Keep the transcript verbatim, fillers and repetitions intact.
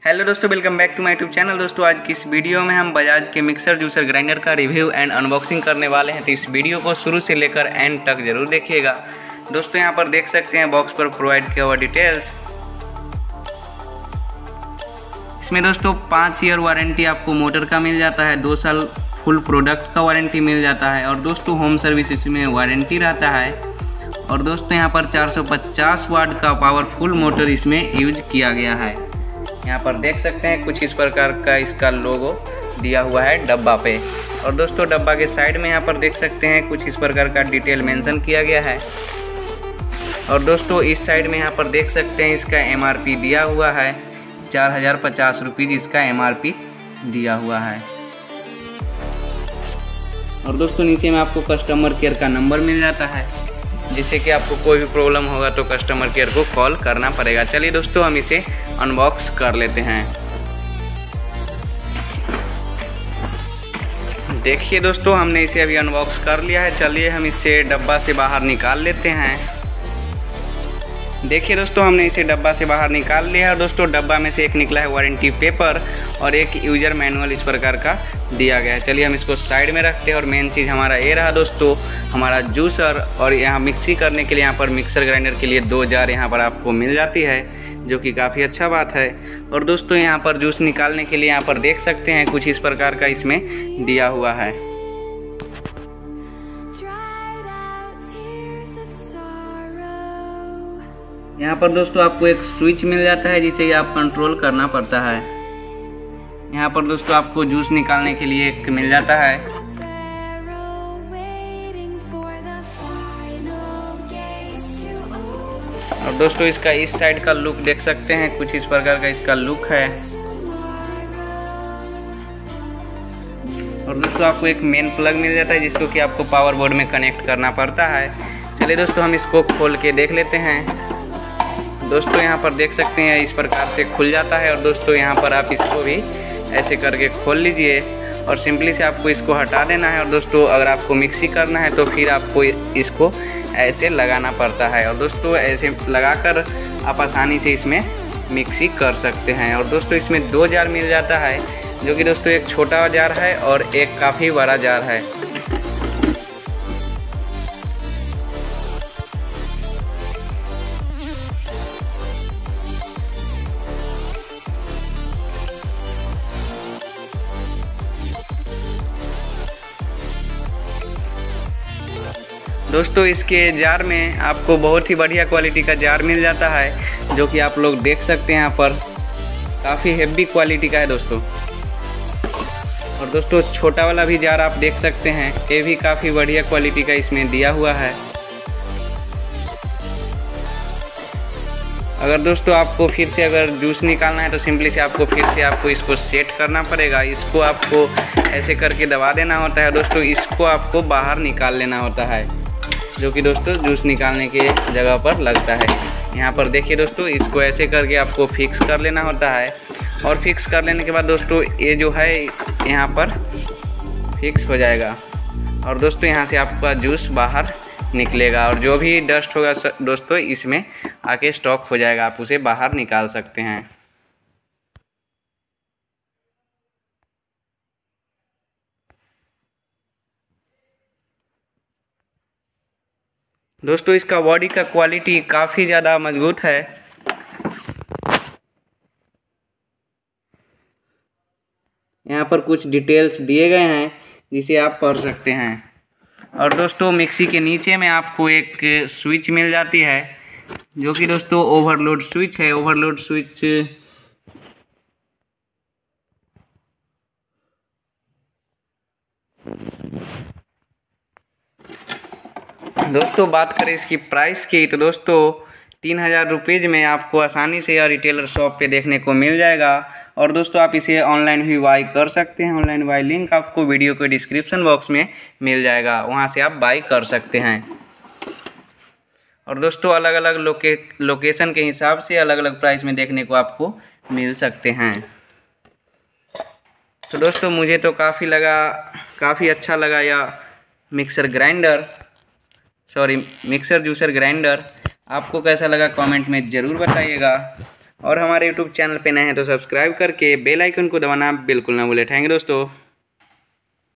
Hello दोस्तों, welcome back to my YouTube channel. दोस्तों आज की इस वीडियो में हम बजाज के मिक्सर जूसर ग्राइंडर का रिव्यू एंड अनबॉक्सिंग करने वाले हैं, तो इस वीडियो को शुरू से लेकर एंड तक जरूर देखिएगा। दोस्तों यहाँ पर देख सकते हैं बॉक्स पर प्रोवाइड किया हुआ डिटेल्स। इसमें दोस्तों पाँच ईयर वारंटी आपको मोटर का मिल जाता है, दो साल फुल प्रोडक्ट का वारंटी मिल जाता है और दोस्तों होम सर्विस इसमें वारंटी रहता है। और दोस्तों यहाँ पर चार सौ पचास वाट का पावरफुल मोटर इसमें यूज किया गया है। यहाँ पर देख सकते हैं कुछ इस प्रकार का इसका लोगो दिया हुआ है डब्बा पे। और दोस्तों डब्बा के साइड में यहाँ पर देख सकते हैं कुछ इस प्रकार का डिटेल मेंशन किया गया है। और दोस्तों इस साइड में यहाँ पर देख सकते हैं इसका एम आर पी दिया हुआ है, चार हज़ार पचास रुपीज़ इसका एम आर पी दिया हुआ है। और दोस्तों नीचे में आपको कस्टमर केयर का नंबर मिल जाता है, जिससे कि आपको कोई भी प्रॉब्लम होगा तो कस्टमर केयर को कॉल करना पड़ेगा। चलिए दोस्तों हम इसे अनबॉक्स कर लेते हैं। देखिए दोस्तों हमने इसे अभी अनबॉक्स कर लिया है। चलिए हम इसे डब्बा से बाहर निकाल लेते हैं। देखिए दोस्तों हमने इसे डब्बा से बाहर निकाल लिया है। दोस्तों डब्बा में से एक निकला है वारंटी पेपर और एक यूजर मैनुअल इस प्रकार का दिया गया है। चलिए हम इसको साइड में रखते हैं। और मेन चीज़ हमारा ये रहा दोस्तों, हमारा जूसर। और यहाँ मिक्सी करने के लिए यहाँ पर मिक्सर ग्राइंडर के लिए दो जार यहाँ पर आपको मिल जाती है, जो कि काफ़ी अच्छा बात है। और दोस्तों यहाँ पर जूस निकालने के लिए यहाँ पर देख सकते हैं कुछ इस प्रकार का इसमें दिया हुआ है। यहाँ पर दोस्तों आपको एक स्विच मिल जाता है, जिसे आप कंट्रोल करना पड़ता है। यहाँ पर दोस्तों आपको जूस निकालने के लिए एक मिल जाता है। और दोस्तों इसका इस साइड का लुक देख सकते हैं, कुछ इस प्रकार का इसका लुक है। और दोस्तों आपको एक मेन प्लग मिल जाता है, जिसको कि आपको पावर बोर्ड में कनेक्ट करना पड़ता है। चलिए दोस्तों हम इसको खोल के देख लेते हैं। दोस्तों यहाँ पर देख सकते हैं इस प्रकार से खुल जाता है। और दोस्तों यहाँ पर आप इसको भी ऐसे करके खोल लीजिए और सिंपली से आपको इसको हटा देना है। और दोस्तों अगर आपको मिक्सी करना है तो फिर आपको इसको ऐसे लगाना पड़ता है। और दोस्तों ऐसे लगाकर आप आसानी से इसमें मिक्सी कर सकते हैं। और दोस्तों इसमें दो जार मिल जाता है, जो कि दोस्तों एक छोटा जार है और एक काफ़ी बड़ा जार है। दोस्तों इसके जार में आपको बहुत ही बढ़िया क्वालिटी का जार मिल जाता है, जो कि आप लोग देख सकते हैं यहाँ पर काफ़ी हेवी क्वालिटी का है दोस्तों। और दोस्तों छोटा वाला भी जार आप देख सकते हैं, ये भी काफ़ी बढ़िया क्वालिटी का इसमें दिया हुआ है। अगर दोस्तों आपको फिर से अगर जूस निकालना है तो सिंपली से आपको फिर से आपको इसको सेट करना पड़ेगा। इसको आपको ऐसे करके दबा देना होता है। दोस्तों इसको आपको बाहर निकाल लेना होता है, जो कि दोस्तों जूस निकालने के जगह पर लगता है। यहाँ पर देखिए दोस्तों इसको ऐसे करके आपको फिक्स कर लेना होता है। और फिक्स कर लेने के बाद दोस्तों ये जो है यहाँ पर फिक्स हो जाएगा। और दोस्तों यहाँ से आपका जूस बाहर निकलेगा और जो भी डस्ट होगा दोस्तों इसमें आके स्टॉक हो जाएगा, आप उसे बाहर निकाल सकते हैं। दोस्तों इसका बॉडी का क्वालिटी काफ़ी ज़्यादा मजबूत है। यहाँ पर कुछ डिटेल्स दिए गए हैं, जिसे आप पढ़ सकते हैं। और दोस्तों मिक्सी के नीचे में आपको एक स्विच मिल जाती है, जो कि दोस्तों ओवरलोड स्विच है। ओवरलोड स्विच दोस्तों बात करें इसकी प्राइस की, तो दोस्तों तीन हज़ार रुपीज़ में आपको आसानी से या रिटेलर शॉप पे देखने को मिल जाएगा। और दोस्तों आप इसे ऑनलाइन भी बाई कर सकते हैं। ऑनलाइन बाई लिंक आपको वीडियो के डिस्क्रिप्शन बॉक्स में मिल जाएगा, वहाँ से आप बाई कर सकते हैं। और दोस्तों अलग अलग लोके लोकेशन के हिसाब से अलग अलग प्राइस में देखने को आपको मिल सकते हैं। तो दोस्तों मुझे तो काफ़ी लगा काफ़ी अच्छा लगा यह mixer grinder sorry mixer juicer grinder. आपको कैसा लगा कमेंट में ज़रूर बताइएगा। और हमारे यूट्यूब चैनल पे नए हैं तो सब्सक्राइब करके बेल आइकन को दबाना बिल्कुल ना भूलें। थैंक यू दोस्तों।